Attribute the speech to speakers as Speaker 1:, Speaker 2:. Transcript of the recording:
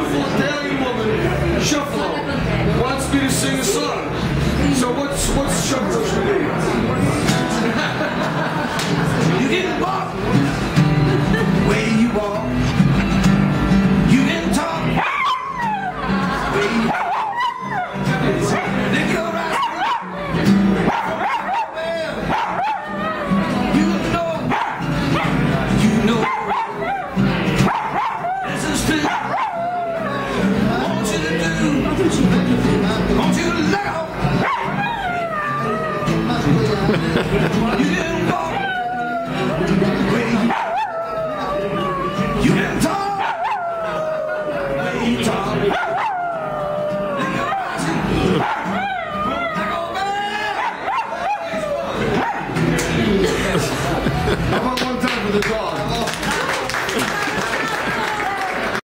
Speaker 1: beautiful Italian woman, Shuffle, wants me to sing a song. So what's Shuffle's name?
Speaker 2: You can walk where you walk. You can talk where you talk. Lick your eyes. You know. This is true. I want you to do. I want you to let go. You can walk where you talk where you talk.